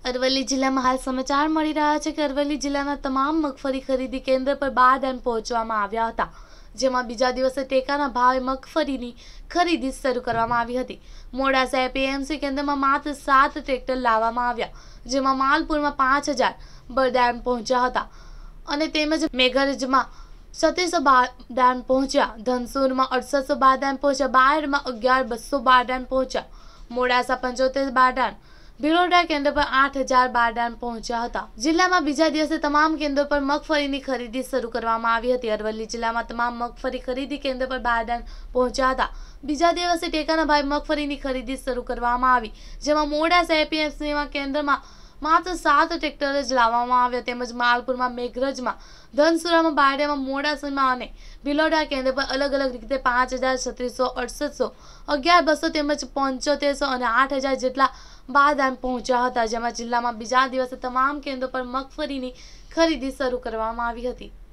અરવલ્લી જિલ્લામાં હાલ સમાચાર મળી રહ્યા છે કે અરવલ્લી જિલ્લાના તમામ મગફળી ખરીદી કેન્દ્ર પર બારદાન પહોંચવામાં આવ્યા હતા, જેમાં બીજા દિવસે ટેકાના ભાવે મગફળીની ખરીદી શરૂ કરવામાં આવી હતી। મોડાસા એપીએમસી કેન્દ્રમાં માત્ર 7 ટ્રેક્ટર લાવવામાં આવ્યા, જેમાં માલપુરમાં 5000 બારદાન પહોંચ્યા હતા અને તેમજ મેઘરજમાં 3700 બારદાન પહોંચ્યા, ધનસુરમાં 6800 બારદાન પહોંચ્યા, બાયડમાં 11200 બારદાન પહોંચ્યા, મોડાસા 75 બારદાન, ભિલોડા કેન્દ્ર પર 8000 બારદાન પહોંચ્યા હતા। જિલ્લામાં બીજા દિવસે તમામ કેન્દ્રો પર મગફળીની ખરીદી શરૂ કરવામાં આવી હતી। અરવલ્લી જિલ્લામાં તમામ મગફળી ખરીદી કેન્દ્ર પર બારદાન પહોંચ્યા હતા। બીજા દિવસે ટેકાના ભાવે મગફળીની ખરીદી શરૂ કરવામાં આવી, જેમાં મોડાસા એપીએમસી કેન્દ્રમાં માત્ર 7 ટ્રેક્ટર જ લાવવામાં આવ્યા, તેમજ માલપુરમાં, મેઘરજમાં, ધનસુરામાં, બાયડમાં, મોડાસામાં અને ભિલોડા કેન્દ્ર પર અલગ અલગ રીતે 5000, 3600, 6800, 11200 તેમજ 7500 અને 8000 જેટલા બારદાન પહોંચ્યા હતા, જેમાં જિલ્લામાં બીજા દિવસે તમામ કેન્દ્રો પર મગફળીની ખરીદી શરૂ કરવામાં આવી હતી।